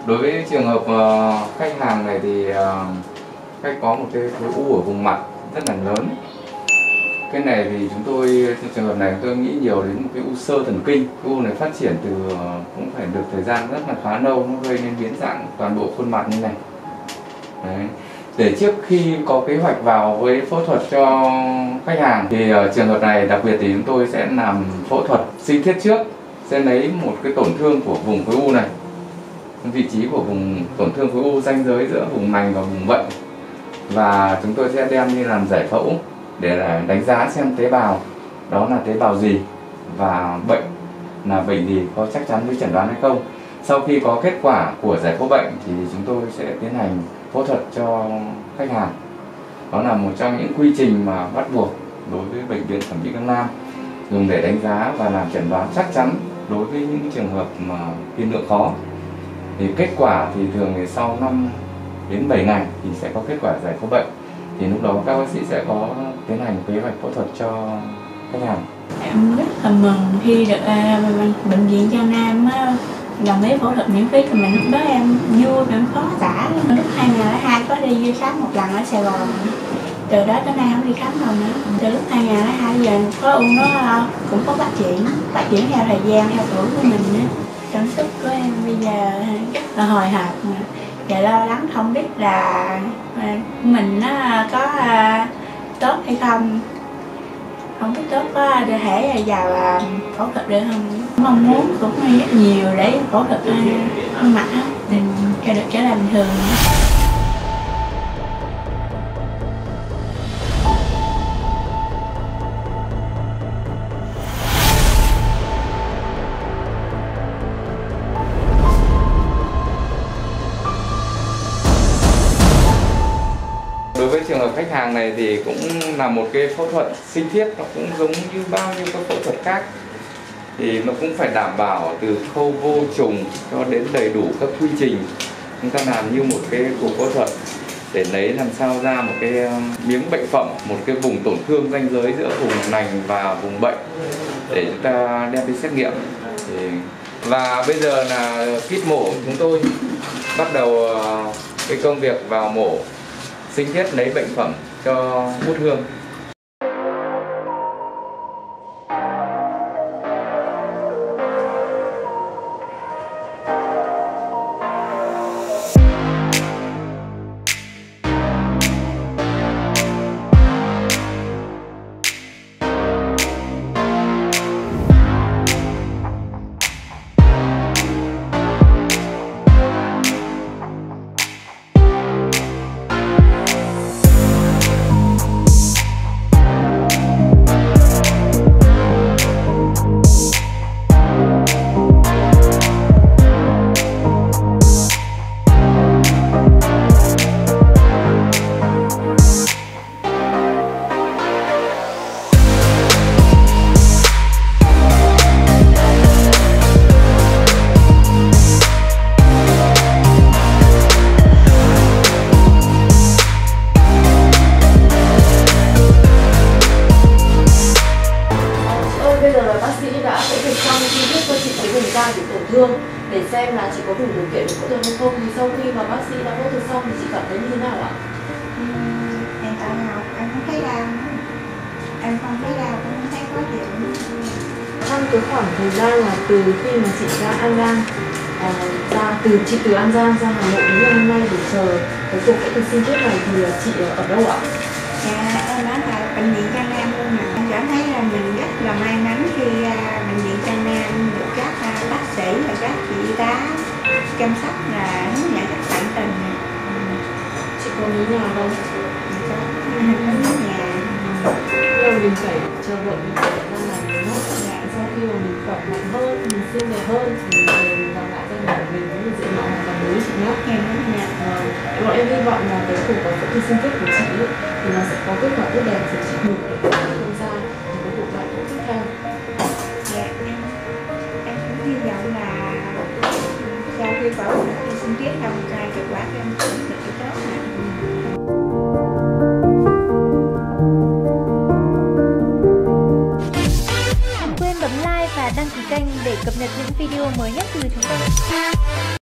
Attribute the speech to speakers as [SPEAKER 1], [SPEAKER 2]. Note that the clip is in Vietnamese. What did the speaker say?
[SPEAKER 1] Đối với trường hợp khách hàng này thì khách có một cái khối u ở vùng mặt rất là lớn. Cái này thì chúng tôi, trong trường hợp này tôi nghĩ nhiều đến một cái u xơ thần kinh. Cái u này phát triển từ cũng phải được thời gian rất là khá lâu, nó gây nên biến dạng toàn bộ khuôn mặt như này. Đấy. Để trước khi có kế hoạch vào với phẫu thuật cho khách hàng thì trường hợp này đặc biệt thì chúng tôi sẽ làm phẫu thuật sinh thiết trước, sẽ lấy một cái tổn thương của vùng khối u này, vị trí của vùng tổn thương khối u ranh giới giữa vùng lành và vùng bệnh, và chúng tôi sẽ đem đi làm giải phẫu để đánh giá xem tế bào đó là tế bào gì và bệnh là bệnh gì, có chắc chắn với chẩn đoán hay không. Sau khi có kết quả của giải phẫu bệnh thì chúng tôi sẽ tiến hành phẫu thuật cho khách hàng. Đó là một trong những quy trình mà bắt buộc đối với bệnh viện thẩm mỹ Cang Nam, dùng để đánh giá và làm chẩn đoán chắc chắn đối với những trường hợp mà tiên lượng khó. Thì kết quả thì thường thì sau 5 đến 7 ngày thì sẽ có kết quả giải phẫu bệnh. Thì lúc đó các bác sĩ sẽ có tiến hành kế hoạch phẫu thuật cho khách hàng.
[SPEAKER 2] Em rất là mừng khi được bệnh viện Cang Nam đồng ý phẫu thuật miễn phí, thì mình lúc đó em vui, em khó tả. Lúc 2002 có đi khám một lần ở Sài Gòn, từ đó tới nay không đi khám đâu nữa. Từ lúc 2002 giờ có u nó cũng có phát triển theo thời gian, theo tuổi của mình nữa. Cảm xúc của em bây giờ rất là hồi hộp và lo lắng, không biết là mình nó có tốt hay không. Không biết tốt có thể vào phẫu thuật được không. Mong muốn cũng rất nhiều để phẫu thuật khuôn mặt để cho được trở lại bình thường.
[SPEAKER 1] Đối với trường hợp khách hàng này thì cũng là một cái phẫu thuật sinh thiết, nó cũng giống như bao nhiêu các phẫu thuật khác. Thì nó cũng phải đảm bảo từ khâu vô trùng cho đến đầy đủ các quy trình. Chúng ta làm như một cái cuộc phẫu thuật để lấy làm sao ra một cái miếng bệnh phẩm, một cái vùng tổn thương ranh giới giữa vùng lành và vùng bệnh để chúng ta đem đi xét nghiệm. Và bây giờ là kíp mổ, chúng tôi bắt đầu cái công việc vào mổ sinh thiết lấy bệnh phẩm cho hút hương.
[SPEAKER 3] Bị tổn thương để xem là chị có đủ điều kiện để phẫu thuật hay không. Thì sau khi mà bác sĩ đã phẫu thuật xong thì chị cảm thấy như thế nào ạ?
[SPEAKER 2] Hiện tại nào em không thấy đau, em không thấy đau, cũng không thấy khó chịu.
[SPEAKER 3] Trong cái khoảng thời gian là từ khi mà chị ra An Giang, từ An Giang ra Hà Nội đến ngày hôm nay để chờ cái cuộc phẫu thuật sinh thiết này thì chị ở đâu ạ?
[SPEAKER 2] Dạ, em nói là bệnh viện Cang Nam luôn mà. Em cảm thấy là mình rất là may mắn khi bệnh viện Cang Nam được các bác sĩ và các chị y tá chăm sóc là hướng dẫn rất tận tình.
[SPEAKER 3] Chị có nhớ nhà không?
[SPEAKER 2] Không có nhà.
[SPEAKER 3] Nhưng mà mình phải chờ đợi mình khỏe ra là mình nốt. Sau khi mà mình khỏe mạnh hơn, mình xinh đẹp hơn thì mình làm lại ra nhà mình với một diện mạo hoàn toàn mới chị nhé.
[SPEAKER 2] Em nói nha.
[SPEAKER 3] Bọn em hy vọng là cái cuộc phẫu thuật sinh thiết của chị ấy, thì nó sẽ có kết quả tốt đẹp để chị được tham gia những cái cuộc đại phẫu tiếp theo.
[SPEAKER 2] Dạ, em cũng hy vọng là sau khi phẫu thuật sinh thiết xong kết quả của em cũng được tốt nè.
[SPEAKER 4] Đừng quên bấm like và đăng ký kênh để cập nhật những video mới nhất từ chúng tôi.